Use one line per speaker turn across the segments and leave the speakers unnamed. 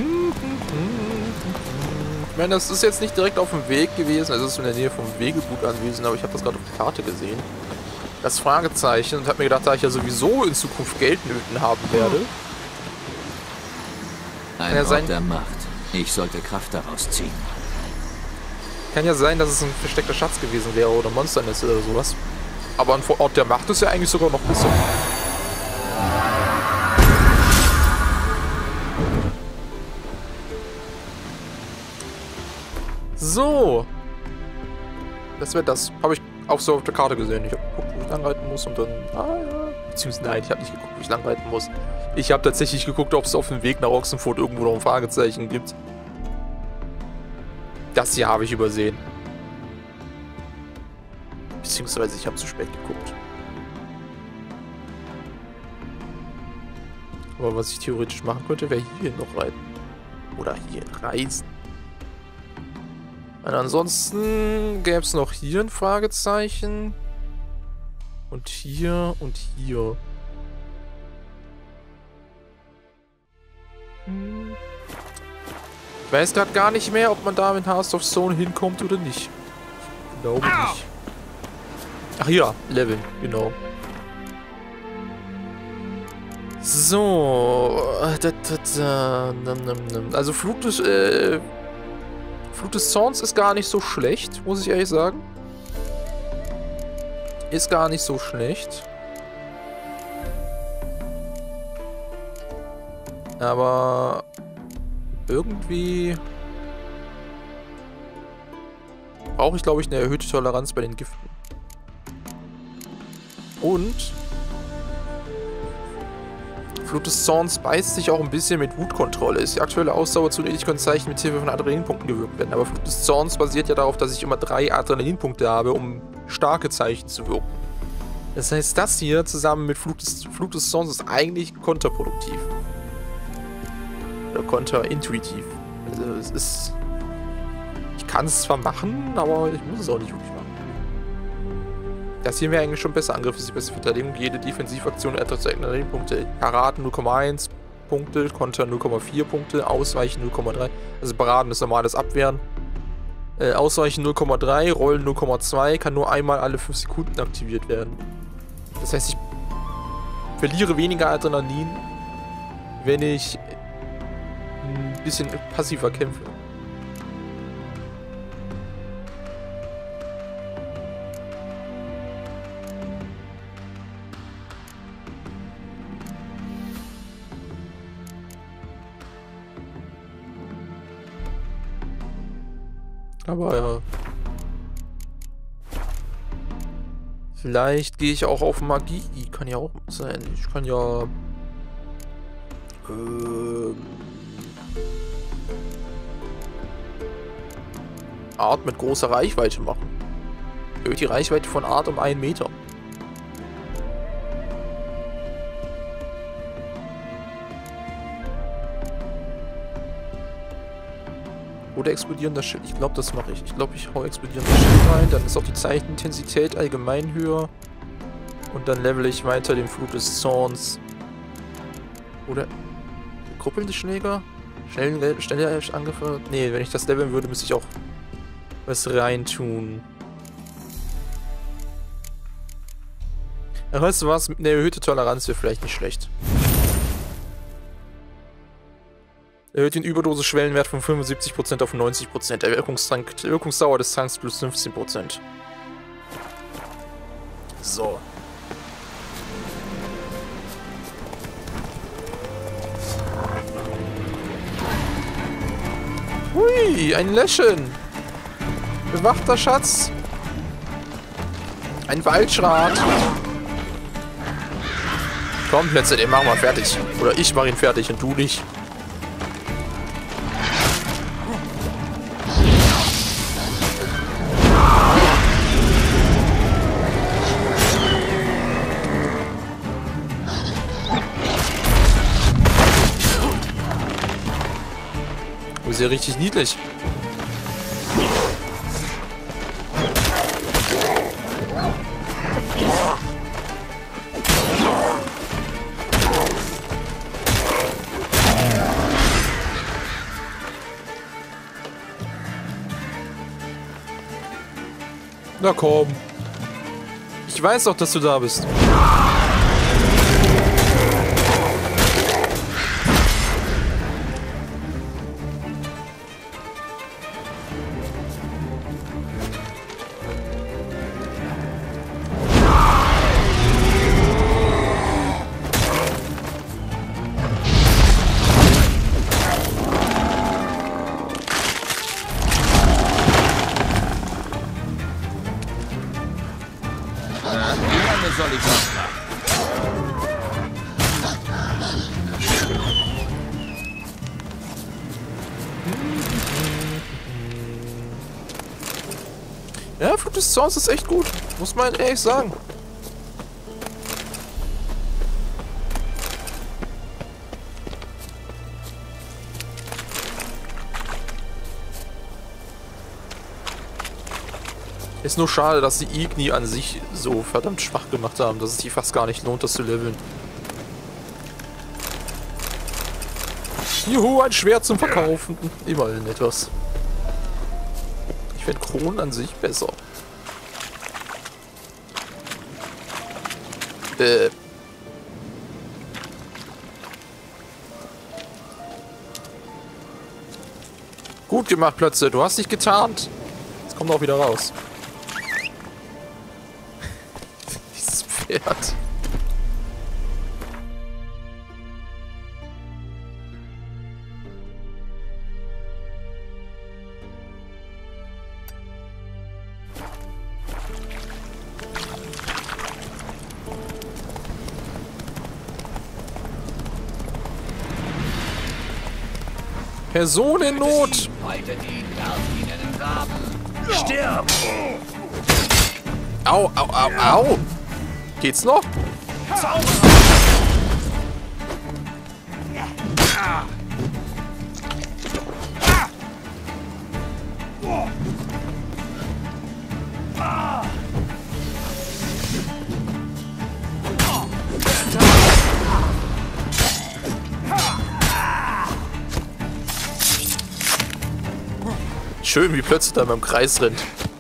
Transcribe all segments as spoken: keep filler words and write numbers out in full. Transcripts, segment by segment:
Ich meine, das ist jetzt nicht direkt auf dem Weg gewesen, also es ist in der Nähe vom Wegegut anwesend, aber ich habe das gerade auf der Karte gesehen. Das Fragezeichen und habe mir gedacht, da ich ja sowieso in Zukunft Geldnöten haben werde.
Ein
ja
Ort
sein,
der Macht. Ich sollte Kraft daraus ziehen.
Kann ja sein, dass es ein versteckter Schatz gewesen wäre oder Monsternest oder sowas. Aber ein Ort der Macht ist ja eigentlich sogar noch besser. So. Das wäre das. Habe ich auch so auf der Karte gesehen. Ich habe geguckt, wo ich langreiten muss und dann... Ah ja. Beziehungsweise nein, ich habe nicht geguckt, wo ich langreiten muss. Ich habe tatsächlich geguckt, ob es auf dem Weg nach Ochsenfurt irgendwo noch ein Fragezeichen gibt. Das hier habe ich übersehen. Beziehungsweise ich habe zu spät geguckt. Aber was ich theoretisch machen könnte, wäre hier noch reiten. Oder hier reisen. Und ansonsten gäbe es noch hier ein Fragezeichen. Und hier und hier. Hm. Ich weiß gerade gar nicht mehr, ob man da mit Hearts of Stone hinkommt oder nicht. Ich glaube nicht. Ach ja, Leveln, genau. So. Also Flug des, äh, Flug des Zorns ist gar nicht so schlecht, muss ich ehrlich sagen. Ist gar nicht so schlecht. Aber irgendwie brauche ich, glaube ich, eine erhöhte Toleranz bei den Giften. Und Flut des Zorns beißt sich auch ein bisschen mit Wutkontrolle. Ist die aktuelle Ausdauer zu niedrig, können Zeichen mit Hilfe von Adrenalinpunkten gewirkt werden. Aber Flut des Zorns basiert ja darauf, dass ich immer drei Adrenalinpunkte habe, um starke Zeichen zu wirken. Das heißt, das hier zusammen mit Flut des, Flut des Zorns ist eigentlich kontraproduktiv. Oder konterintuitiv. Also es ist... Ich kann es zwar machen, aber ich muss es auch nicht wirklich machen. Das hier wäre eigentlich schon besser. Angriff ist die beste Verteidigung. Jede Defensivaktion erträgt Adrenalinpunkte. Paraden null Komma eins Punkte, Konter null Komma vier Punkte, Ausweichen null Komma drei. Also Paraden ist normales Abwehren. Äh, Ausweichen null Komma drei, Rollen null Komma zwei, kann nur einmal alle fünf Sekunden aktiviert werden. Das heißt, ich verliere weniger Adrenalin, wenn ich ein bisschen passiver kämpfe. Aber ja. Vielleicht gehe ich auch auf Magie. Kann ja auch sein. Ich kann ja... Ähm, Art mit großer Reichweite machen. Erhöht die Reichweite von Art um einen Meter. Oder explodierender Schild. Ich glaube, das mache ich. Ich glaube, ich hau explodierender Schild rein. Dann ist auch die Zeichenintensität allgemein höher. Und dann level ich weiter den Flut des Zorns. Oder gruppelnde Schläger? Schnell, schneller Angriffe? Nee, wenn ich das leveln würde, müsste ich auch was reintun. Ja, weißt du was? Eine erhöhte Toleranz wäre vielleicht nicht schlecht. Erhöht den Überdosis-Schwellenwert von fünfundsiebzig Prozent auf neunzig Prozent. Der Wirkungstrank, die Wirkungsdauer des Tranks plus fünfzehn Prozent. So. Hui, ein Läschen. Bewachter Schatz. Ein Waldschrat. Komm, Plätze, den machen wir fertig. Oder ich mache ihn fertig und du nicht. Ist ja richtig niedlich. Na komm. Ich weiß doch, dass du da bist.
Soll ich noch machen?
Ja, Fruit des Zorns ist echt gut. Muss man ehrlich sagen. Ist nur schade, dass die Igni an sich so verdammt schwach gemacht haben, dass es sich fast gar nicht lohnt, das zu leveln. Juhu, ein Schwert zum Verkaufen. Immerhin etwas. Ich finde Kronen an sich besser. Äh. Gut gemacht, Plötze. Du hast dich getarnt. Jetzt kommt auch wieder raus. Dieses Pferd. Person in Not!
Stirb!
Au, au, au, au! Geht's noch? Schön, wie plötzlich da beim Kreis rennt.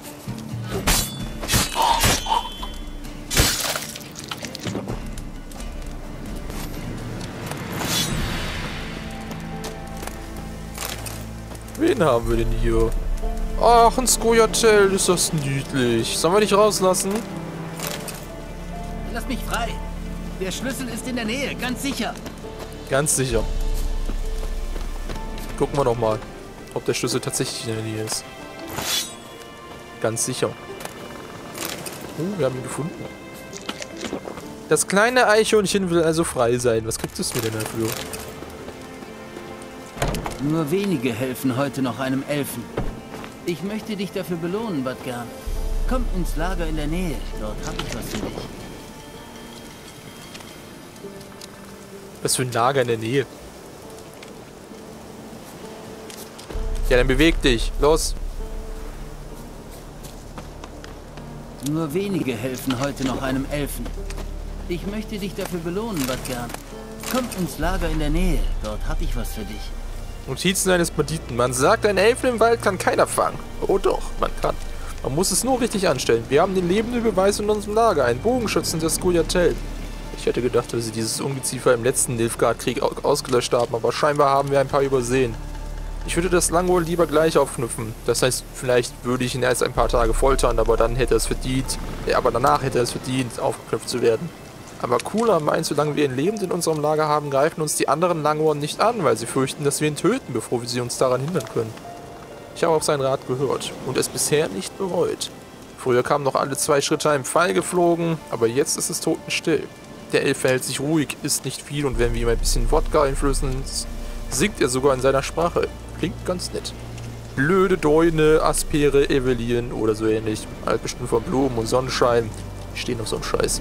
Wen haben wir denn hier? Ach, ein Skoyatel, ist das niedlich. Sollen wir dich rauslassen?
Lass mich frei. Der Schlüssel ist in der Nähe, ganz sicher.
Ganz sicher. Gucken wir doch mal, ob der Schlüssel tatsächlich in der Nähe ist. Ganz sicher. Oh, wir haben ihn gefunden. Das kleine Eichhörnchen will also frei sein. Was gibt es mir denn dafür?
Nur wenige helfen heute noch einem Elfen. Ich möchte dich dafür belohnen, Badgern. Komm ins Lager in der Nähe. Dort habe ich was für dich.
Was für ein Lager in der Nähe? Ja, dann beweg dich. Los.
Nur wenige helfen heute noch einem Elfen. Ich möchte dich dafür belohnen, Badgern. Komm ins Lager in der Nähe. Dort habe ich was für dich.
Notizen eines Banditen. Man sagt, ein Elfen im Wald kann keiner fangen. Oh doch, man kann. Man muss es nur richtig anstellen. Wir haben den lebenden Beweis in unserem Lager. Ein Bogenschützen der Skoyatel. Ich hätte gedacht, dass sie dieses Ungeziefer im letzten Nilfgaard-Krieg ausgelöscht haben, aber scheinbar haben wir ein paar übersehen. Ich würde das Langohr lieber gleich aufknüpfen. Das heißt, vielleicht würde ich ihn erst ein paar Tage foltern, aber dann hätte er es verdient. Ja, aber danach hätte er es verdient, aufgeknüpft zu werden. Aber cooler meint, solange wir ihn lebend in unserem Lager haben, greifen uns die anderen Langohren nicht an, weil sie fürchten, dass wir ihn töten, bevor wir sie uns daran hindern können. Ich habe auf seinen Rat gehört und es bisher nicht bereut. Früher kamen noch alle zwei Schritte einem Pfeil geflogen, aber jetzt ist es totenstill. Der Elf verhält sich ruhig, isst nicht viel und wenn wir ihm ein bisschen Wodka einflößen, singt er sogar in seiner Sprache. Klingt ganz nett. Blöde Däune, Aspere, Evelyn oder so ähnlich. Halt bestimmt von Blumen und Sonnenschein. Die stehen auf so einem Scheiß.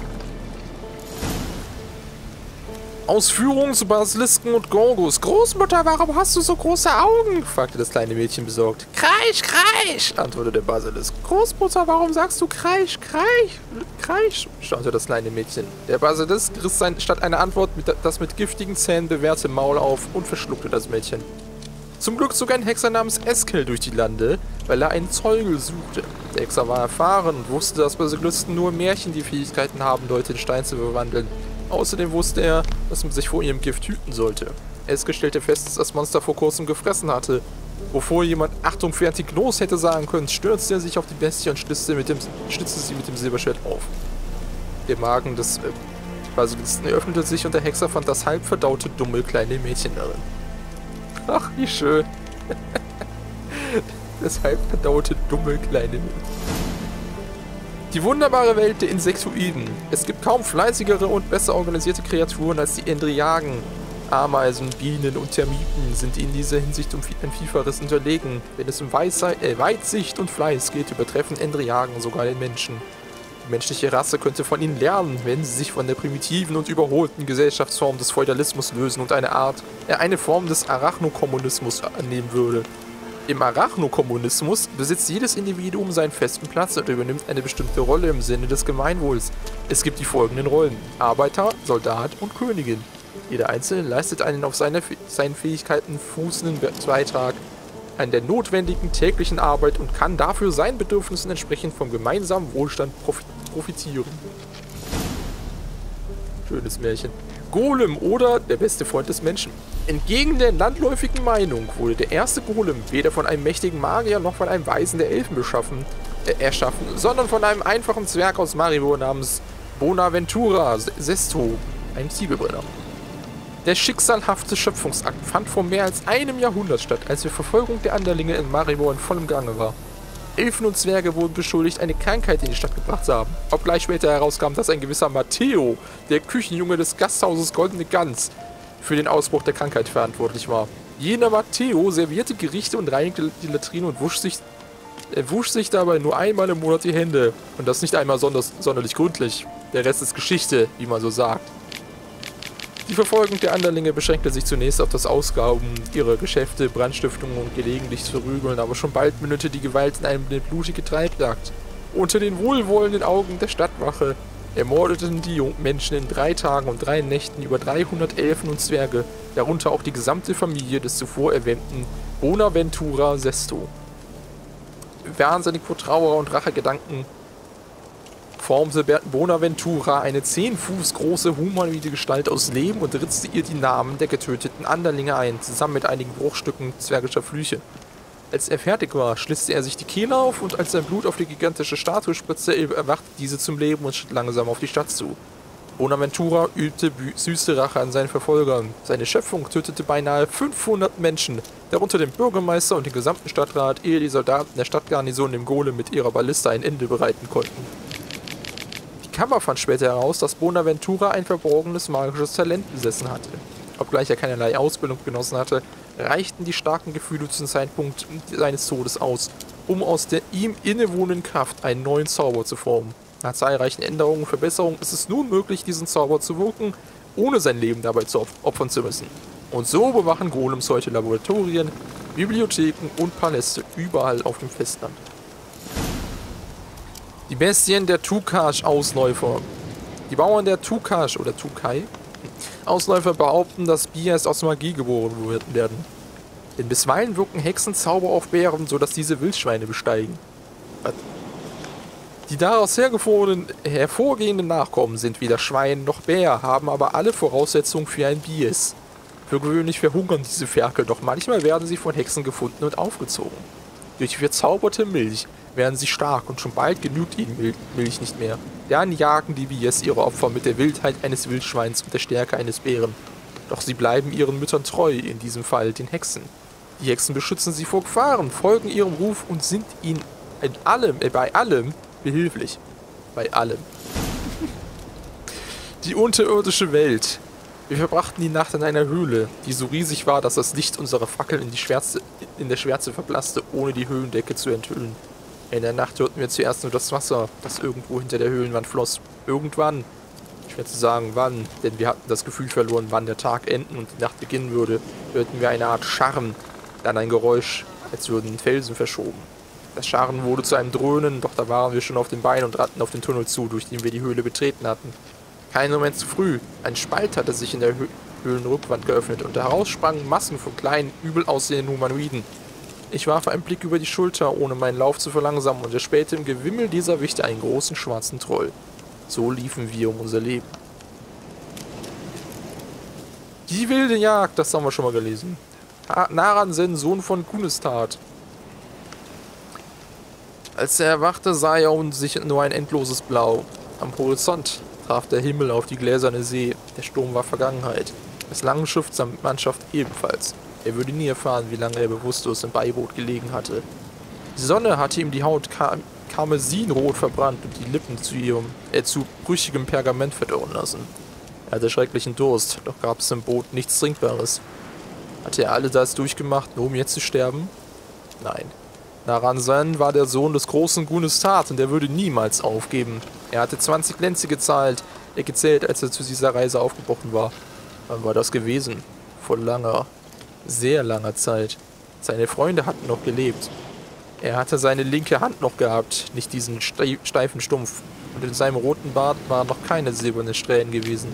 Ausführungen zu Basilisken und Gorgos. Großmutter, warum hast du so große Augen? Fragte das kleine Mädchen besorgt. Kreisch, kreisch, antwortete der Basilisk. Großmutter, warum sagst du kreisch, kreisch, kreisch? Staunte das kleine Mädchen. Der Basilisk riss sein, statt einer Antwort mit, das mit giftigen Zähnen bewehrte Maul auf und verschluckte das Mädchen. Zum Glück zog ein Hexer namens Eskel durch die Lande, weil er einen Zeugel suchte. Der Hexer war erfahren und wusste, dass Basilisken nur Märchen die Fähigkeiten haben, Leute in Stein zu verwandeln. Außerdem wusste er, dass man sich vor ihrem Gift hüten sollte. Eske stellte fest, dass das Monster vor kurzem gefressen hatte. Bevor jemand Achtung fertig los hätte sagen können, stürzte er sich auf die Bestie und schlitzte, mit dem, schlitzte sie mit dem Silberschwert auf. Der Magen des äh, Basilisken öffnete sich und der Hexer fand das halb verdaute, dumme kleine Mädchen darin. Ach, wie schön. Das halb verdaute, dumme kleine Mädchen. Die wunderbare Welt der Insektoiden. Es gibt kaum fleißigere und besser organisierte Kreaturen als die Endriagen. Ameisen, Bienen und Termiten sind in dieser Hinsicht um ein Vielfaches unterlegen. Wenn es um Weisheit, äh, Weitsicht und Fleiß geht, übertreffen Endriagen sogar den Menschen. Die menschliche Rasse könnte von ihnen lernen, wenn sie sich von der primitiven und überholten Gesellschaftsform des Feudalismus lösen und eine Art, äh, eine Form des Arachnokommunismus annehmen würde. Im Arachnokommunismus besitzt jedes Individuum seinen festen Platz und übernimmt eine bestimmte Rolle im Sinne des Gemeinwohls. Es gibt die folgenden Rollen: Arbeiter, Soldat und Königin. Jeder Einzelne leistet einen auf seine, seinen Fähigkeiten fußenden Beitrag an der notwendigen täglichen Arbeit und kann dafür seinen Bedürfnissen entsprechend vom gemeinsamen Wohlstand profitieren. Schönes Märchen. Golem oder der beste Freund des Menschen. Entgegen der landläufigen Meinung wurde der erste Golem weder von einem mächtigen Magier noch von einem Weisen der Elfen beschaffen, äh, erschaffen, sondern von einem einfachen Zwerg aus Maribor namens Bonaventura Sesto, einem Zwiebelbrenner. Der schicksalhafte Schöpfungsakt fand vor mehr als einem Jahrhundert statt, als die Verfolgung der Anderlinge in Maribor in vollem Gange war. Elfen und Zwerge wurden beschuldigt, eine Krankheit in die Stadt gebracht zu haben. Obgleich später herauskam, dass ein gewisser Matteo, der Küchenjunge des Gasthauses Goldene Gans, für den Ausbruch der Krankheit verantwortlich war. Jener Matteo servierte Gerichte und reinigte die Latrine und wusch sich, er wusch sich dabei nur einmal im Monat die Hände. Und das nicht einmal sonders, sonderlich gründlich. Der Rest ist Geschichte, wie man so sagt. Die Verfolgung der Anderlinge beschränkte sich zunächst auf das Ausrauben ihrer Geschäfte, Brandstiftungen und gelegentlich Verprügeln, aber schon bald mündete die Gewalt in eine blutige Treibjagd. Unter den wohlwollenden Augen der Stadtwache ermordeten die Menschen in drei Tagen und drei Nächten über dreihundert Elfen und Zwerge, darunter auch die gesamte Familie des zuvor erwähnten Bonaventura Sesto. Wahnsinnig vor Trauer und Rachegedanken formte Bonaventura eine zehn Fuß große humanoide Gestalt aus Lehm und ritzte ihr die Namen der getöteten Anderlinge ein, zusammen mit einigen Bruchstücken zwergischer Flüche. Als er fertig war, schlitzte er sich die Kehle auf und als sein Blut auf die gigantische Statue spritzte, erwachte diese zum Leben und schritt langsam auf die Stadt zu. Bonaventura übte süße Rache an seinen Verfolgern. Seine Schöpfung tötete beinahe fünfhundert Menschen, darunter den Bürgermeister und den gesamten Stadtrat, ehe die Soldaten der Stadtgarnison dem Golem mit ihrer Ballista ein Ende bereiten konnten. Die Kammer fand später heraus, dass Bonaventura ein verborgenes magisches Talent besessen hatte. Obgleich er keinerlei Ausbildung genossen hatte, reichten die starken Gefühle zum Zeitpunkt seines Todes aus, um aus der ihm innewohnenden Kraft einen neuen Zauber zu formen. Nach zahlreichen Änderungen und Verbesserungen ist es nun möglich, diesen Zauber zu wirken, ohne sein Leben dabei zu opfern zu müssen. Und so bewachen Golems heute Laboratorien, Bibliotheken und Paläste überall auf dem Festland. Die Bestien der Tukash-Ausläufer. Die Bauern der Tukash oder Tukai Ausläufer behaupten, dass Bias aus Magie geboren werden. Denn bisweilen wirken Hexen Zauber auf Bären, sodass diese Wildschweine besteigen. Was? Die daraus hervorgehenden Nachkommen sind weder Schwein noch Bär, haben aber alle Voraussetzungen für ein Bias. Für gewöhnlich verhungern diese Ferkel, doch manchmal werden sie von Hexen gefunden und aufgezogen. Durch die verzauberte Milch werden sie stark und schon bald genügt ihnen Milch nicht mehr. Dann jagen die Bias ihre Opfer mit der Wildheit eines Wildschweins und der Stärke eines Bären. Doch sie bleiben ihren Müttern treu, in diesem Fall den Hexen. Die Hexen beschützen sie vor Gefahren, folgen ihrem Ruf und sind ihnen in allem, äh, bei allem behilflich. Bei allem. Die unterirdische Welt. Wir verbrachten die Nacht in einer Höhle, die so riesig war, dass das Licht unserer Fackeln in, die Schwärze, in der Schwärze verblasste, ohne die Höhlendecke zu enthüllen. In der Nacht hörten wir zuerst nur das Wasser, das irgendwo hinter der Höhlenwand floss. Irgendwann, schwer zu sagen wann, denn wir hatten das Gefühl verloren, wann der Tag enden und die Nacht beginnen würde, hörten wir eine Art Scharren, dann ein Geräusch, als würden Felsen verschoben. Das Scharren wurde zu einem Dröhnen, doch da waren wir schon auf den Beinen und rannten auf den Tunnel zu, durch den wir die Höhle betreten hatten. Keinen Moment zu früh. Ein Spalt hatte sich in der Hö Höhlenrückwand geöffnet und heraus sprangen Massen von kleinen, übel aussehenden Humanoiden. Ich warf einen Blick über die Schulter, ohne meinen Lauf zu verlangsamen, und erspähte im Gewimmel dieser Wichte einen großen schwarzen Troll. So liefen wir um unser Leben. Die wilde Jagd, das haben wir schon mal gelesen. Naran-Sen, Sohn von Kunestat. Als er erwachte, sah er um sich nur ein endloses Blau. Am Horizont traf der Himmel auf die gläserne See. Der Sturm war Vergangenheit. Das Langenschiff samt Mannschaft ebenfalls. Er würde nie erfahren, wie lange er bewusstlos im Beiboot gelegen hatte. Die Sonne hatte ihm die Haut kar karmesinrot verbrannt und die Lippen zu ihrem, äh, zu brüchigem Pergament verdorren lassen. Er hatte schrecklichen Durst, doch gab es im Boot nichts Trinkbares. Hatte er all das durchgemacht, nur um jetzt zu sterben? Nein. Naran-Sen war der Sohn des großen Kunestat und er würde niemals aufgeben. Er hatte zwanzig Lenze gezahlt, er gezählt, als er zu dieser Reise aufgebrochen war. Wann war das gewesen? Vor langer, sehr langer Zeit. Seine Freunde hatten noch gelebt. Er hatte seine linke Hand noch gehabt, nicht diesen steifen Stumpf. Und in seinem roten Bart waren noch keine silbernen Strähnen gewesen.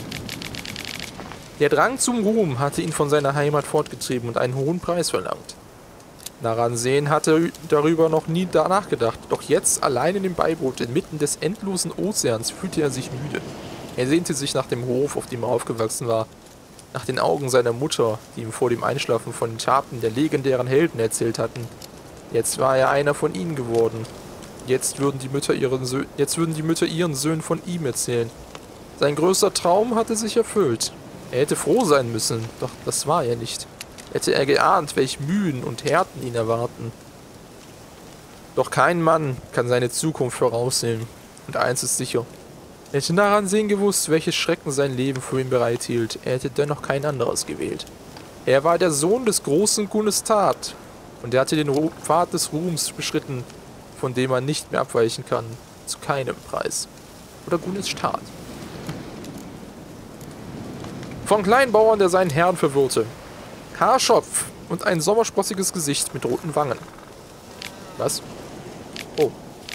Der Drang zum Ruhm hatte ihn von seiner Heimat fortgetrieben und einen hohen Preis verlangt. Naran-Sen hatte darüber noch nie nachgedacht, doch jetzt, allein in dem Beiboot, inmitten des endlosen Ozeans, fühlte er sich müde. Er sehnte sich nach dem Hof, auf dem er aufgewachsen war, nach den Augen seiner Mutter, die ihm vor dem Einschlafen von den Taten der legendären Helden erzählt hatten. Jetzt war er einer von ihnen geworden. Jetzt würden die Mütter ihren Sö- jetzt würden die Mütter ihren Söhnen von ihm erzählen. Sein größter Traum hatte sich erfüllt. Er hätte froh sein müssen, doch das war er nicht. Hätte er geahnt, welche Mühen und Härten ihn erwarten. Doch kein Mann kann seine Zukunft voraussehen. Und eins ist sicher. Hätte Naran-Sen gewusst, welches Schrecken sein Leben für ihn bereithielt, er hätte dennoch kein anderes gewählt. Er war der Sohn des großen Kunestat und er hatte den Ru- Pfad des Ruhms beschritten, von dem man nicht mehr abweichen kann, zu keinem Preis. Oder Kunestat. Von Kleinbauern, der seinen Herrn verwirrte. Haarschopf und ein sommersprossiges Gesicht mit roten Wangen. Was? Oh.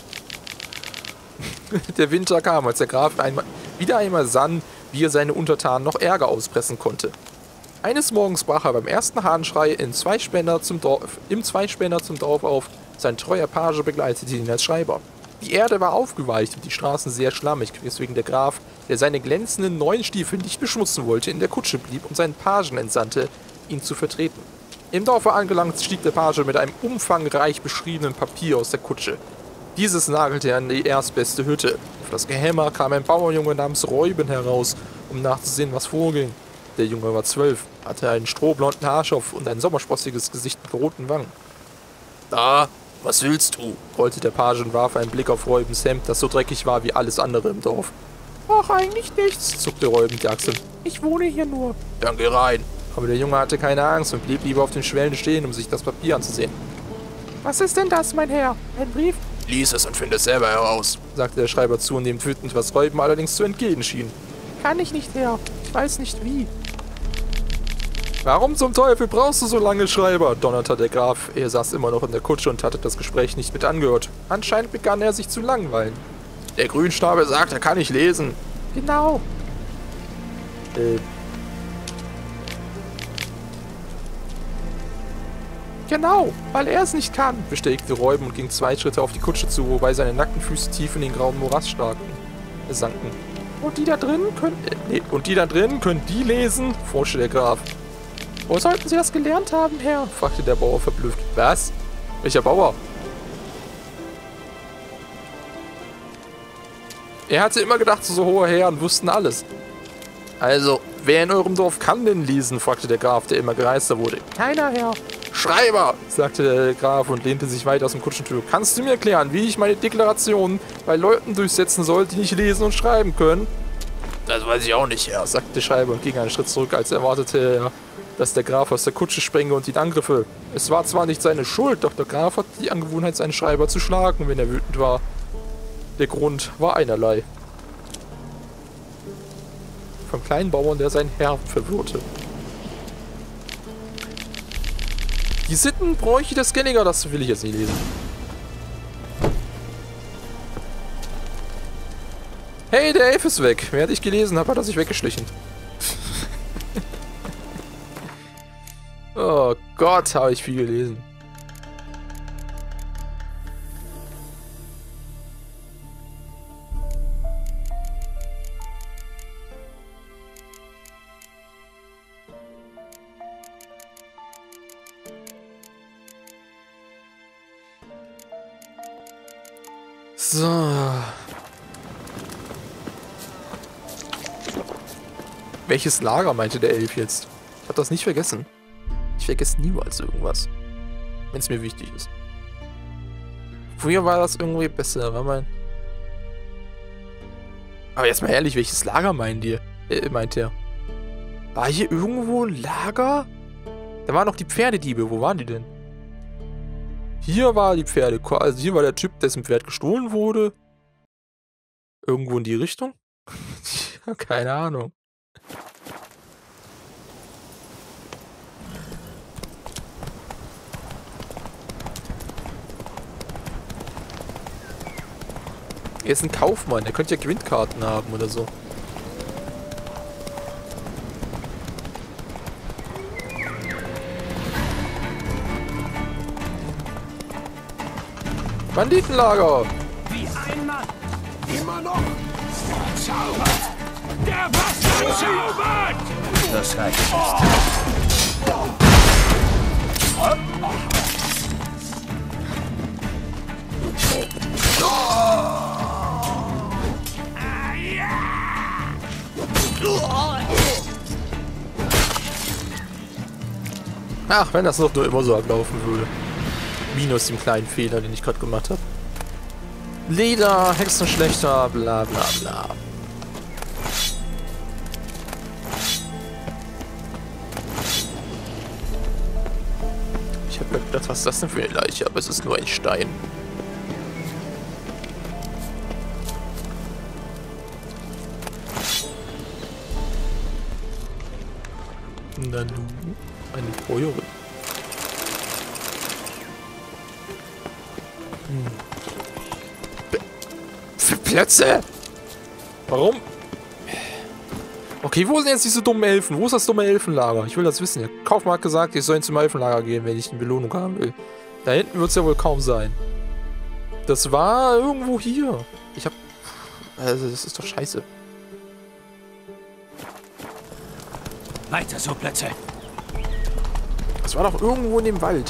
Der Winter kam, als der Graf einmal, wieder einmal sann, wie er seine Untertanen noch Ärger auspressen konnte. Eines Morgens brach er beim ersten Hahnschrei in Zweispänner zum Dorf, im Zweispänner zum Dorf auf. Sein treuer Page begleitete ihn als Schreiber. Die Erde war aufgeweicht und die Straßen sehr schlammig, weswegen der Graf, der seine glänzenden neuen Stiefel nicht beschmutzen wollte, in der Kutsche blieb und seinen Pagen entsandte, ihn zu vertreten. Im Dorfe angelangt, stieg der Page mit einem umfangreich beschriebenen Papier aus der Kutsche. Dieses nagelte er an die erstbeste Hütte. Auf das Gehämmer kam ein Bauernjunge namens Räuben heraus, um nachzusehen, was vorging. Der Junge war zwölf, hatte einen strohblonden Haarschopf und ein sommersprossiges Gesicht mit roten Wangen. »Da, was willst du?« rollte der Page und warf einen Blick auf Räubens Hemd, das so dreckig war wie alles andere im Dorf. »Ach, eigentlich nichts«, zuckte Räuben die Achseln. »Ich wohne hier nur.« »Dann geh rein.« Aber der Junge hatte keine Angst und blieb lieber auf den Schwellen stehen, um sich das Papier anzusehen. »Was ist denn das, mein Herr? Ein Brief?« »Lies es und finde es selber heraus«, sagte der Schreiber zunehmend wütend, was Räuben allerdings zu entgehen schien. »Kann ich nicht, Herr. Ich weiß nicht wie.« »Warum zum Teufel brauchst du so lange, Schreiber?« donnerte der Graf. Er saß immer noch in der Kutsche und hatte das Gespräch nicht mit angehört. Anscheinend begann er sich zu langweilen. »Der Grünschnabel sagt, er kann nicht lesen.« »Genau.« Äh... »Genau, weil er es nicht kann«, bestätigte Räuben und ging zwei Schritte auf die Kutsche zu, wobei seine nackten Füße tief in den grauen Morast starken, äh, sanken. »Und die da drinnen können... Äh, nee, und die da drinnen können die lesen?« forschte der Graf. »Wo sollten Sie das gelernt haben, Herr?« fragte der Bauer verblüfft. »Was? Welcher Bauer?« Er hatte immer gedacht, so hohe Herren wussten alles. »Also, wer in eurem Dorf kann denn lesen?« fragte der Graf, der immer gereister wurde. »Keiner, Herr.« »Schreiber«, sagte der Graf und lehnte sich weit aus dem Kutschentür. »Kannst du mir erklären, wie ich meine Deklaration bei Leuten durchsetzen soll, die nicht lesen und schreiben können?« »Das weiß ich auch nicht, Herr«, sagte der Schreiber und ging einen Schritt zurück, als erwartete er, dass der Graf aus der Kutsche sprenge und ihn angriffe. Es war zwar nicht seine Schuld, doch der Graf hatte die Angewohnheit, seinen Schreiber zu schlagen, wenn er wütend war. Der Grund war einerlei. Vom kleinen Bauern, der seinen Herrn verwirrte. Die Sittenbräuche der Skelliger, das will ich jetzt nicht lesen. Hey, der Elf ist weg. Während ich gelesen habe, hat er sich weggeschlichen. Oh Gott, habe ich viel gelesen. So. Welches Lager meinte der Elf jetzt? Ich hab das nicht vergessen. Ich vergesse niemals irgendwas. Wenn es mir wichtig ist. Früher war das irgendwie besser, war mein... Aber jetzt mal ehrlich, welches Lager meint ihr? Äh, meint er? War hier irgendwo ein Lager? Da waren noch die Pferdediebe. Wo waren die denn? Hier war die Pferde... Also hier war der Typ, dessen Pferd gestohlen wurde. Irgendwo in die Richtung? Ja, keine Ahnung. Er ist ein Kaufmann, er könnte ja Gewinnkarten haben oder so. Banditenlager!
Wie ein Mann! Immer noch! Verzaubert! Der Wasser zaubert!
Das reicht nicht.
Ach, wenn das doch nur immer so ablaufen würde. Minus dem kleinen Fehler, den ich gerade gemacht habe. Leder, Hexenschlechter, bla bla bla. Ich habe gedacht, was ist das denn für eine Leiche? Aber es ist nur ein Stein. Nanu, eine Bäuerin. Hm. Für Plätze? Warum? Okay, wo sind jetzt diese dummen Elfen? Wo ist das dumme Elfenlager? Ich will das wissen. Der Kaufmann hat gesagt, ich soll zum Elfenlager gehen, wenn ich eine Belohnung haben will. Da hinten wird es ja wohl kaum sein. Das war irgendwo hier. Ich hab... Also, das ist doch scheiße.
Weiter so, Plätze!
Das war doch irgendwo in dem Wald.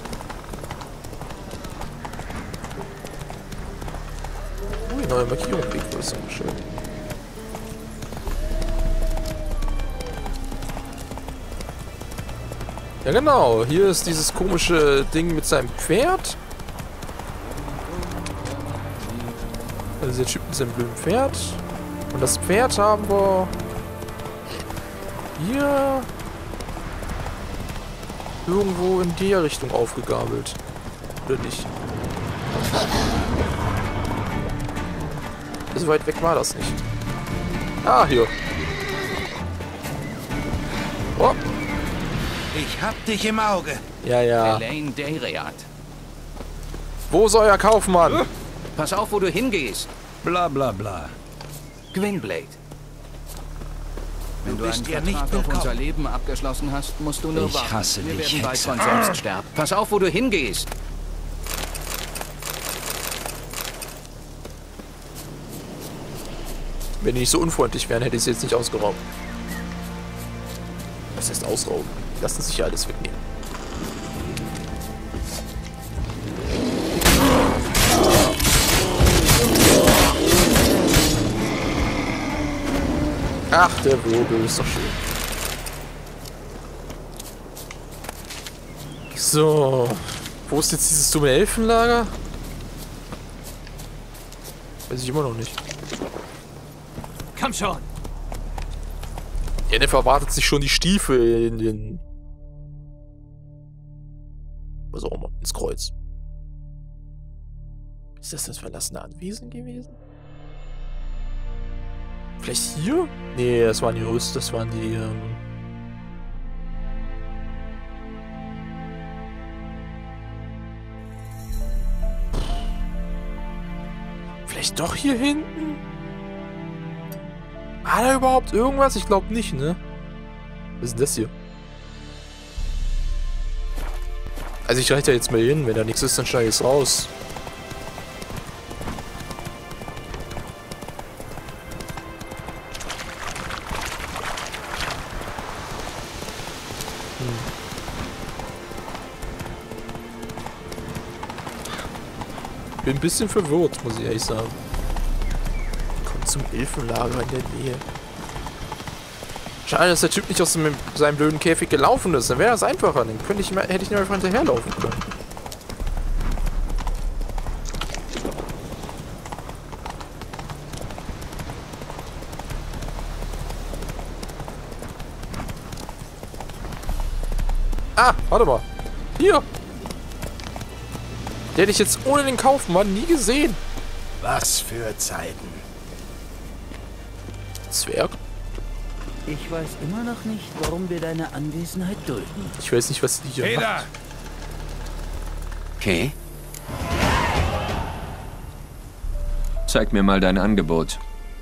Ui, neue Markierung, Weggröße. Schön. Ja genau, hier ist dieses komische Ding mit seinem Pferd. Also der Typ mit seinem blöden Pferd. Und das Pferd haben wir... hier... irgendwo in der Richtung aufgegabelt. Oder nicht? So weit weg war das nicht. Ah, hier. Oh.
Ich hab dich im Auge.
Ja, ja.
Elaine Dayreat.
Wo ist euer Kaufmann?
Pass auf, wo du hingehst.
Bla bla bla.
Gwynblade. Wenn du,
bist
einen
ja nicht
Vertrag auf
willkommen.
unser Leben abgeschlossen hast, musst du nur
Ich
warten.
hasse
Wir
dich,
werden bald
Hexer.
von selbst sterben. Pass auf, wo du hingehst.
Wenn die nicht so unfreundlich wären, hätte ich sie jetzt nicht ausgeraubt. Was heißt ausrauben? Die lassen sich ja alles wegnehmen. Ach, der Wirbel ist doch schön. So. Wo ist jetzt dieses dumme Elfenlager? Weiß ich immer noch nicht.
Komm schon!
Jennifer erwartet sich schon die Stiefel in den... was auch immer, ins Kreuz. Ist das das verlassene Anwesen gewesen? Vielleicht hier? Nee, das waren die Rüst, das waren die, ähm... Vielleicht doch hier hinten? War da überhaupt irgendwas? Ich glaube nicht, ne? Was ist denn das hier? Also ich reiche da jetzt mal hin, wenn da nichts ist, dann steige ich raus. bin ein bisschen verwirrt, muss ich ehrlich sagen. Kommt zum Elfenlager in der Nähe. Schade, dass der Typ nicht aus dem, seinem blöden Käfig gelaufen ist. Dann wäre das einfacher. Dann könnte ich, hätte ich nur einfach hinterherlaufen können. Ah, warte mal. Hier. Den hätte ich jetzt ohne den Kaufmann nie gesehen.
Was für Zeiten.
Zwerg?
Ich weiß immer noch nicht, warum wir deine Anwesenheit dulden.
Ich weiß nicht, was die hier
Hey da!
macht.
Okay. Zeig mir mal dein Angebot.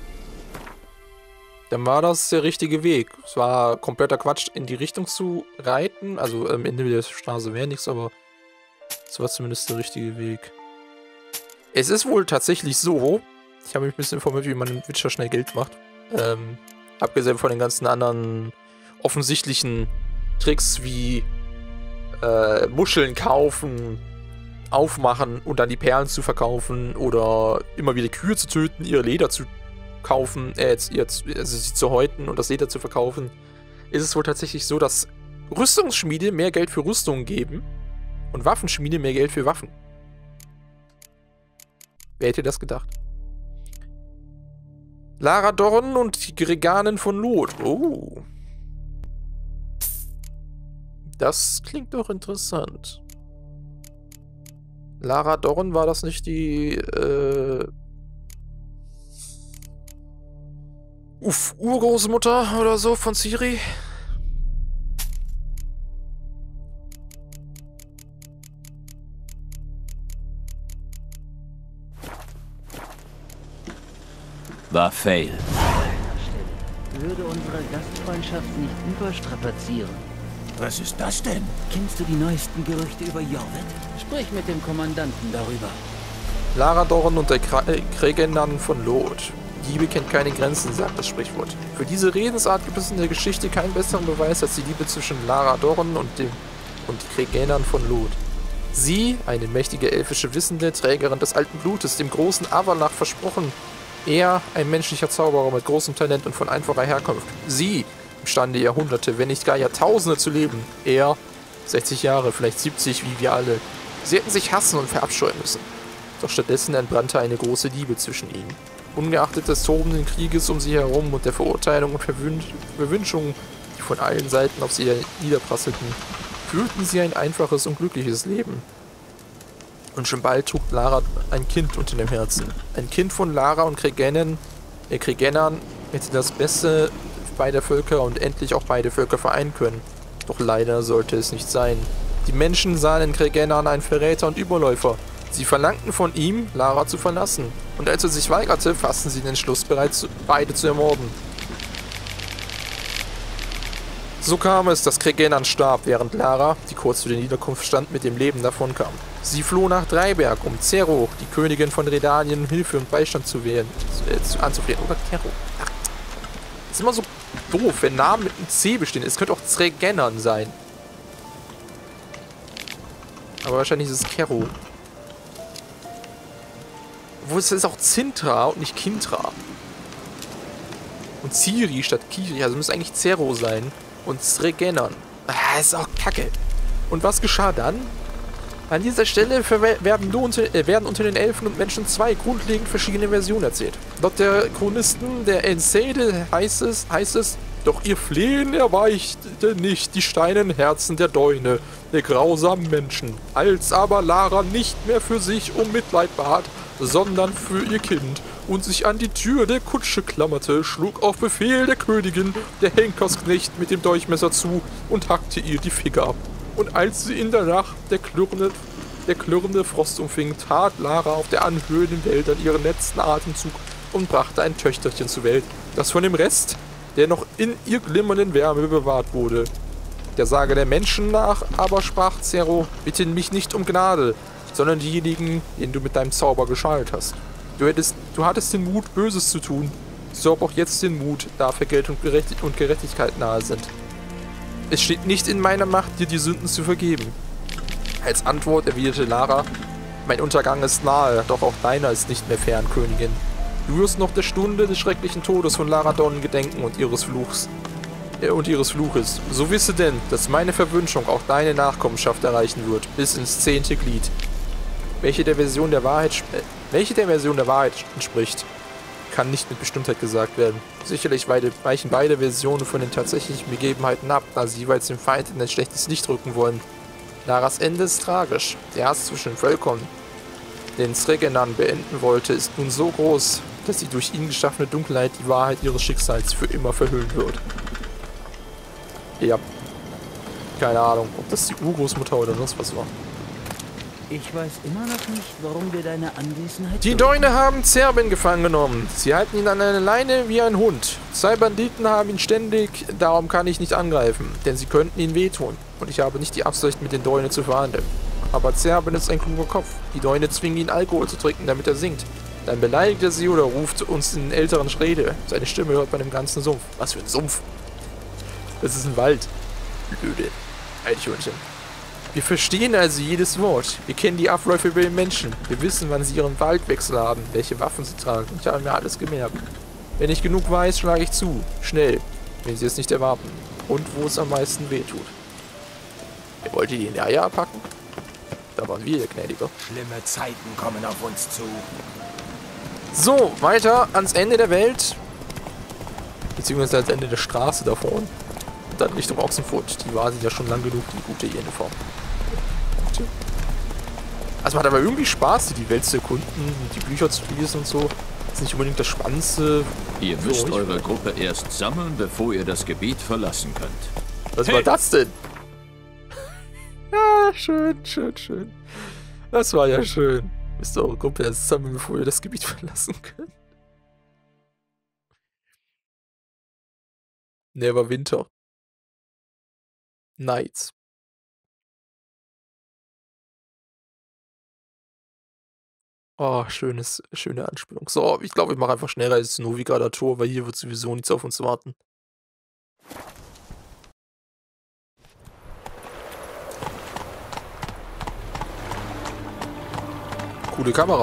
Dann war das der richtige Weg. Es war kompletter Quatsch, in die Richtung zu reiten. Also am Ende der Straße wäre nichts, aber es war zumindest der richtige Weg. Es ist wohl tatsächlich so, ich habe mich ein bisschen informiert, wie man in Witcher schnell Geld macht. Ähm, abgesehen von den ganzen anderen offensichtlichen Tricks wie äh, Muscheln kaufen, aufmachen und dann die Perlen zu verkaufen oder immer wieder Kühe zu töten, ihr Leder zu kaufen, äh, jetzt, jetzt, also sie zu häuten und das Leder zu verkaufen, ist es wohl tatsächlich so, dass Rüstungsschmiede mehr Geld für Rüstungen geben und Waffenschmiede mehr Geld für Waffen. Wer hätte das gedacht? Lara Dorn und die Greganen von Lot. Oh. Das klingt doch interessant. Lara Dorn, war das nicht die, äh... Uff, Urgroßmutter oder so von Ciri?
War fail.
Würde unsere Gastfreundschaft nicht überstrapazieren.
Was ist das denn?
Kennst du die neuesten Gerüchte über Jorved? Sprich mit dem Kommandanten darüber.
Lara Dorn und der Kregenan von Lot. Liebe kennt keine Grenzen, sagt das Sprichwort. Für diese Redensart gibt es in der Geschichte keinen besseren Beweis als die Liebe zwischen Lara Dorn und dem und Kregenan von Lot. Sie, eine mächtige elfische Wissende, Trägerin des alten Blutes, dem großen Avalach versprochen. Er, ein menschlicher Zauberer mit großem Talent und von einfacher Herkunft. Sie, imstande Jahrhunderte, wenn nicht gar Jahrtausende zu leben. Er, sechzig Jahre, vielleicht siebzig, wie wir alle. Sie hätten sich hassen und verabscheuen müssen. Doch stattdessen entbrannte eine große Liebe zwischen ihnen. Ungeachtet des tobenden Krieges um sie herum und der Verurteilung und Verwünschungen, die von allen Seiten auf sie niederprasselten, führten sie ein einfaches und glückliches Leben. Und schon bald trug Lara ein Kind unter dem Herzen. Ein Kind von Lara und Kregenan, äh, Kregenan hätte das Beste beider Völker und endlich auch beide Völker vereinen können. Doch leider sollte es nicht sein. Die Menschen sahen in Kregenan einen Verräter und Überläufer. Sie verlangten von ihm, Lara zu verlassen. Und als er sich weigerte, fassten sie den Entschluss, bereits beide zu ermorden. So kam es, dass Kregenan starb, während Lara, die kurz vor der Niederkunft stand, mit dem Leben davonkam. Sie floh nach Dreiberg, um Zerro, die Königin von Redalien, Hilfe und Beistand zu wählen, äh, zu, anzuflehen. Oder Zerro. Ach, ist immer so doof, wenn Namen mit einem C bestehen. Es könnte auch Zregenan sein. Aber wahrscheinlich ist es Kero. Wo es ist auch Zintra und nicht Kintra. Und Ciri statt Kiri, also müsste eigentlich Zerro sein. Und Zregenan. Ah, ist auch kacke. Und was geschah dann? An dieser Stelle werden, nur unter, äh, werden unter den Elfen und Menschen zwei grundlegend verschiedene Versionen erzählt. Laut der Chronisten der Enseide heißt es, heißt es, doch ihr Flehen erweichte nicht die steinernen Herzen der Däune, der grausamen Menschen, als aber Lara nicht mehr für sich um Mitleid bat, sondern für ihr Kind und sich an die Tür der Kutsche klammerte, schlug auf Befehl der Königin der Henkersknecht mit dem Dolchmesser zu und hackte ihr die Finger ab. Und als sie in der Nacht der klirrende, der klirrende Frost umfing, tat Lara auf der Anhöhe in den Wäldern ihren letzten Atemzug und brachte ein Töchterchen zur Welt, das von dem Rest, der noch in ihr glimmernden Wärme bewahrt wurde. Der Sage der Menschen nach aber sprach Zerro, bitte mich nicht um Gnade, sondern diejenigen, denen du mit deinem Zauber geschadet hast. Du, hättest, du hattest den Mut, Böses zu tun, so hab auch jetzt den Mut, da Vergeltung und Gerechtigkeit nahe sind. Es steht nicht in meiner Macht, dir die Sünden zu vergeben. Als Antwort erwiderte Lara, Mein Untergang ist nahe, doch auch deiner ist nicht mehr fern, Königin. Du wirst noch der Stunde des schrecklichen Todes von Laradon gedenken und ihres Fluchs. Äh, und ihres Fluches. So wisse denn, dass meine Verwünschung auch deine Nachkommenschaft erreichen wird, bis ins zehnte Glied. Welche der Version der Wahrheit, äh, welche der Version der Wahrheit entspricht, kann nicht mit Bestimmtheit gesagt werden. Sicherlich weichen beide Versionen von den tatsächlichen Begebenheiten ab, da sie jeweils dem Feind in ein schlechtes Licht rücken wollen. Laras Ende ist tragisch. Der Hass zwischen den Völkern, den Sregenan beenden wollte, ist nun so groß, dass die durch ihn geschaffene Dunkelheit die Wahrheit ihres Schicksals für immer verhüllen wird. Ja. Keine Ahnung, ob das die Urgroßmutter oder sonst was war.
Ich weiß immer noch nicht, warum wir deine Anwesenheit...
Die Däune haben Zerbin gefangen genommen. Sie halten ihn an einer Leine wie ein Hund. Zwei Banditen haben ihn ständig, darum kann ich nicht angreifen, denn sie könnten ihn wehtun. Und ich habe nicht die Absicht, mit den Däune zu verhandeln. Aber Zerbin ist ein kluger Kopf. Die Däune zwingen ihn, Alkohol zu trinken, damit er singt. Dann beleidigt er sie oder ruft uns in älteren Schrede. Seine Stimme hört man im ganzen Sumpf. Was für ein Sumpf? Das ist ein Wald. Blöde Eichhörnchen. Wir verstehen also jedes Wort. Wir kennen die Abläufe über den Menschen. Wir wissen, wann sie ihren Waldwechsel haben, welche Waffen sie tragen. Ich habe mir alles gemerkt. Wenn ich genug weiß, schlage ich zu. Schnell. Wenn sie es nicht erwarten. Und wo es am meisten wehtut. Ihr wollt ihr die Eier abpacken? Da waren wir, ihr Gnädiger.
Schlimme Zeiten kommen auf uns zu.
So, weiter ans Ende der Welt. Beziehungsweise ans Ende der Straße da vorne. Und dann Richtung Ochsenfurt. Die war sie ja schon lang genug, die gute Jennifer. Also man hat aber irgendwie Spaß, die Welt zu erkunden, die Bücher zu lesen und so. Das ist nicht unbedingt das Spannendste.
Ihr müsst eure Gruppe erst sammeln, bevor ihr das Gebiet verlassen könnt.
Was hey. war das denn? Ja, schön, schön, schön. Das war ja schön. Müsst ihr eure Gruppe erst sammeln, bevor ihr das Gebiet verlassen könnt. Neverwinter. Nights. Oh, schönes, schöne Anspielung. So, ich glaube, ich mache einfach schneller als Novigrader Tor, weil hier wird sowieso nichts auf uns warten. Coole Kamera.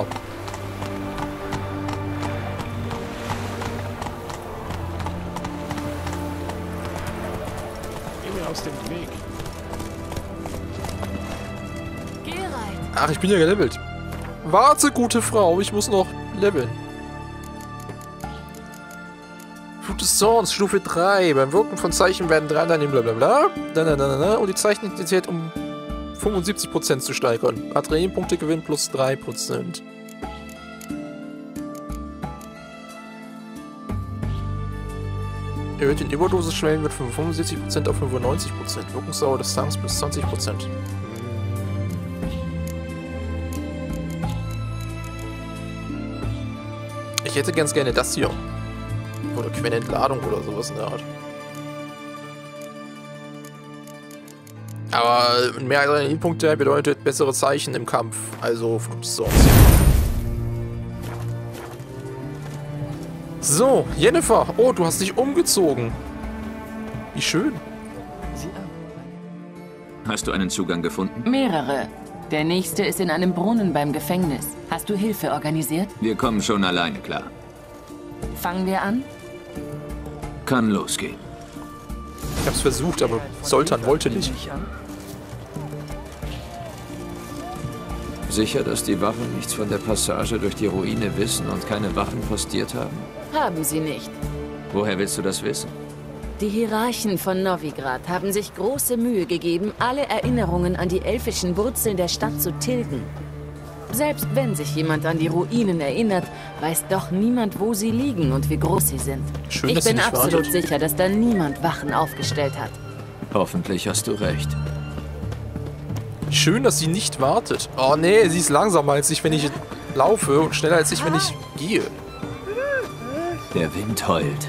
Geh mir aus dem Weg.
Geh rein.
Ach, ich bin ja gelevelt. Warte, gute Frau, ich muss noch leveln. Flut des Zorns, Stufe drei. Beim Wirken von Zeichen werden drei annehmen, blablabla. Und die Zeichenintensität um fünfundsiebzig Prozent zu steigern. Adrenalinpunkte gewinnen plus drei Prozent. Erhöht den Überdosis-Schwellenwert von fünfundsiebzig Prozent auf fünfundneunzig Prozent. Wirkungsdauer des Tanks bis zwanzig Prozent. Ich hätte ganz gerne das hier. Oder Quellenentladung oder sowas in der Art. Aber mehr Adrenalinpunkte bedeutet bessere Zeichen im Kampf. Also so. So, Jennifer. Oh, du hast dich umgezogen. Wie schön.
Hast du einen Zugang gefunden?
Mehrere. Der nächste ist in einem Brunnen beim Gefängnis. Hast du Hilfe organisiert?
Wir kommen schon alleine klar.
Fangen wir an?
Kann losgehen.
Ich hab's versucht, aber Zoltan wollte nicht.
Sicher, dass die Wachen nichts von der Passage durch die Ruine wissen und keine Wachen postiert haben?
Haben sie nicht.
Woher willst du das wissen?
Die Hierarchen von Novigrad haben sich große Mühe gegeben, alle Erinnerungen an die elfischen Wurzeln der Stadt zu tilgen. Selbst wenn sich jemand an die Ruinen erinnert, weiß doch niemand, wo sie liegen und wie groß sie sind.
Schön,
ich
dass sie
bin
nicht
absolut
wartet.
sicher, dass da niemand Wachen aufgestellt hat.
Hoffentlich hast du recht.
Schön, dass sie nicht wartet. Oh nee, sie ist langsamer als ich, wenn ich laufe und schneller als ich, wenn ich gehe.
Der Wind heult.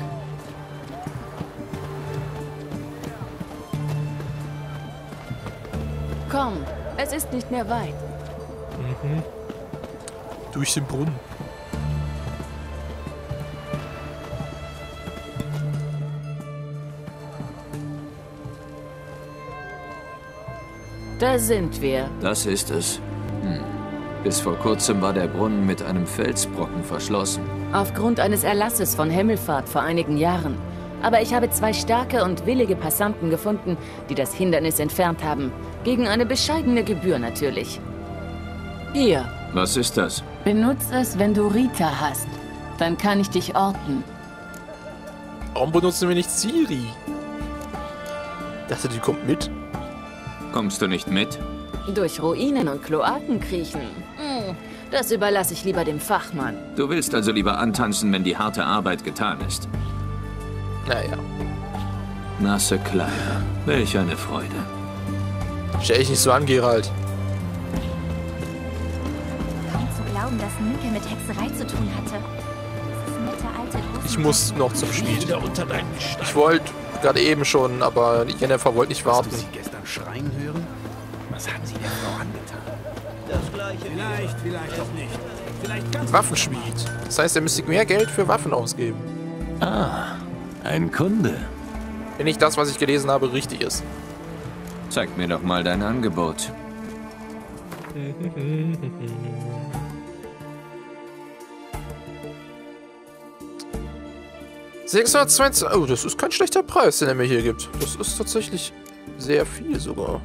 Komm, es ist nicht mehr weit.
Mhm. Durch den Brunnen.
Da sind wir.
Das ist es. Hm. Bis vor kurzem war der Brunnen mit einem Felsbrocken verschlossen.
Aufgrund eines Erlasses von Himmelfahrt vor einigen Jahren. Aber ich habe zwei starke und willige Passanten gefunden, die das Hindernis entfernt haben. Gegen eine bescheidene Gebühr natürlich. Hier.
Was ist das?
Benutz es, wenn du Rita hast. Dann kann ich dich orten.
Warum benutzen wir nicht Ciri? Ich dachte, die kommt mit.
Kommst du nicht mit?
Durch Ruinen und Kloaken kriechen. Hm, das überlasse ich lieber dem Fachmann.
Du willst also lieber antanzen, wenn die harte Arbeit getan ist.
Naja.
Nasse Kleider. Welch eine Freude.
Stell dich nicht so an, Geralt.
Kaum zu glauben, dass Nike mit Hexerei zu tun hatte. Das nette alte große
Ich muss noch zum Schmied.
Wieder unter deinem Stein.
Ich wollte gerade eben schon, aber Jennifer wollte nicht warten.
Hast du sie gestern schreien hören? Was haben sie der Frau angetan? Das gleiche. Vielleicht, vielleicht auch nicht. Vielleicht ganz
Waffenschmied. Das heißt, er müsste mehr Geld für Waffen ausgeben.
Ah, ein Kunde.
Wenn nicht das, was ich gelesen habe, richtig ist.
Zeig mir doch mal dein Angebot.
sechshundertzwanzig. Oh, das ist kein schlechter Preis, den er mir hier gibt. Das ist tatsächlich sehr viel sogar.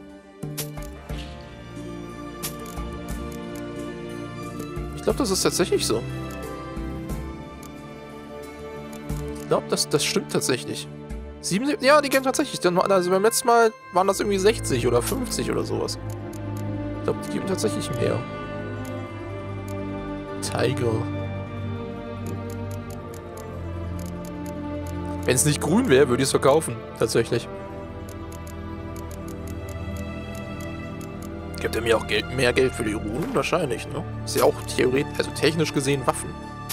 Ich glaube, das ist tatsächlich so. Ich glaube, das, das stimmt tatsächlich. siebenundsiebzig, ja, die gehen tatsächlich. Dann, also beim letzten Mal waren das irgendwie sechzig oder fünfzig oder sowas. Ich glaube, die geben tatsächlich mehr. Tiger. Wenn es nicht grün wäre, würde ich es verkaufen. Tatsächlich. Gibt er mir auch Geld, mehr Geld für die Runen? Wahrscheinlich, ne? Ist ja auch theoretisch, also technisch gesehen Waffen.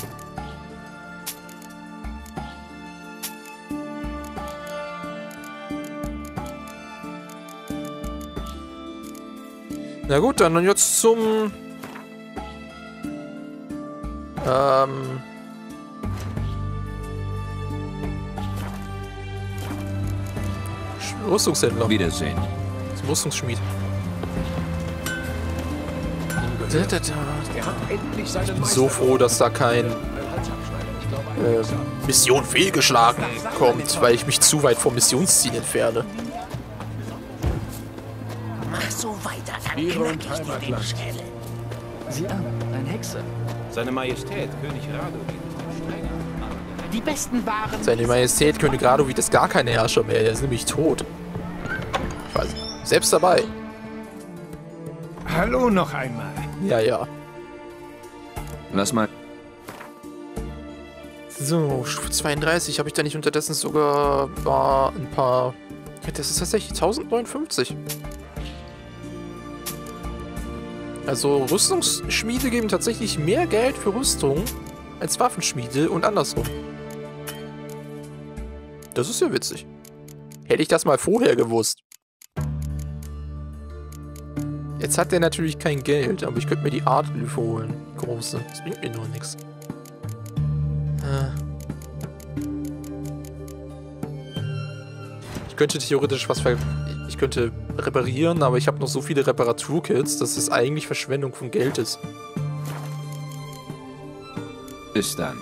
Na gut, dann jetzt zum... Ähm... Rüstungshändler.
Wiedersehen.
Zum Rüstungsschmied. Da, da, da.
Er hat endlich seinen
Ich bin so froh, dass da kein äh, Mission fehlgeschlagen kommt, weil ich mich zu weit vom Missionsziel entferne.
Mach so weiter, dann
Ehre und
knack ich dir den
Heimatland.
Schädel.
Sieh an, ein Hexer.
Seine Majestät, König Radovid, ist ein strenger.
Die besten Waren.
Seine Majestät König Radovid ist gar kein Herrscher mehr, er ist nämlich tot. Ich weiß nicht. Selbst dabei.
Hallo noch einmal.
Ja, ja.
Lass mal.
So, Stufe zweiunddreißig. Habe ich da nicht unterdessen sogar war ein paar... Ja, das ist tatsächlich tausendneunundfünfzig. Also Rüstungsschmiede geben tatsächlich mehr Geld für Rüstung als Waffenschmiede und andersrum. Das ist ja witzig. Hätte ich das mal vorher gewusst. Jetzt hat der natürlich kein Geld, aber ich könnte mir die Adlöfe holen. Große. Das bringt mir nur nichts. Ich könnte theoretisch was ver... Ich könnte reparieren, aber ich habe noch so viele Reparaturkits, dass es eigentlich Verschwendung von Geld ist.
Bis dann.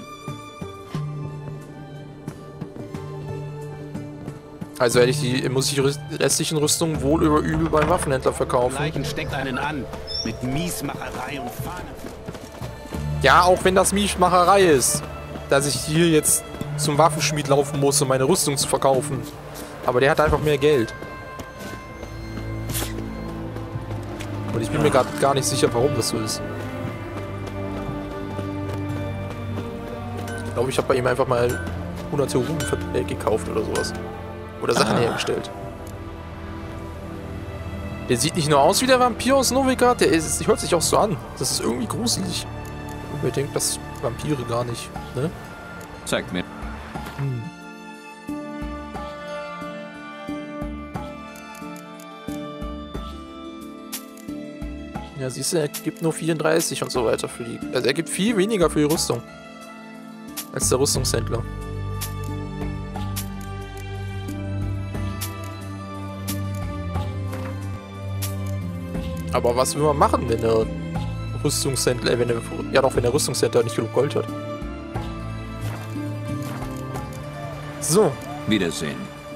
Also hätte ich die, muss ich die restlichen Rüstungen wohl über übel beim Waffenhändler verkaufen.
Leichen steckt einen an. Mit Miesmacherei und Fahnen.
Ja, auch wenn das Miesmacherei ist, dass ich hier jetzt zum Waffenschmied laufen muss, um meine Rüstung zu verkaufen. Aber der hat einfach mehr Geld. Und ich bin mir gerade gar nicht sicher, warum das so ist. Ich glaube, ich habe bei ihm einfach mal hunderte Runen äh, gekauft oder sowas. Oder Sachen
Ah.
hergestellt. Der sieht nicht nur aus wie der Vampir aus Novigrad, der ist, hört sich auch so an. Das ist irgendwie gruselig. Und mir denkt, dass Vampire gar nicht, ne?
Zeig mir.
Hm. Ja, siehst du, er gibt nur vierunddreißig und so weiter für die... Also er gibt viel weniger für die Rüstung. Als der Rüstungshändler. Aber was will man machen, wenn er Rüstungshändler, äh, wenn der, ja doch, wenn der Rüstungshändler nicht genug Gold hat. So.
Wiedersehen.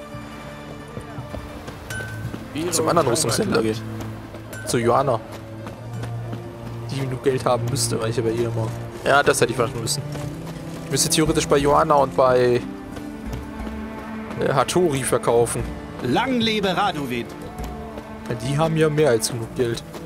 Zum anderen Rüstungshändler geht. Zu Joanna. Die genug Geld haben müsste, weil ich ja bei ihr immer. Ja, das hätte ich warten müssen. Ich müsste theoretisch bei Joanna und bei äh, Hattori verkaufen.
Lang lebe Radovid.
Die haben ja mehr als genug Geld.